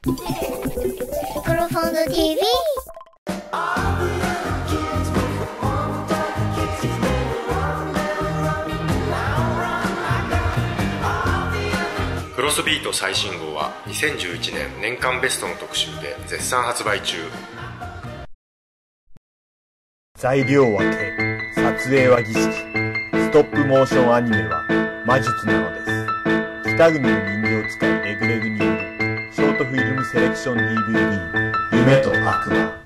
クロフォンド TV。 クロスビート最新号は2011年年間ベストの特集で絶賛発売中。 材料は手、撮影は儀式、ストップモーションアニメは魔術なのです。北国の人形使いレグレグによるショートフィルムセレクション DVD 夢と悪魔。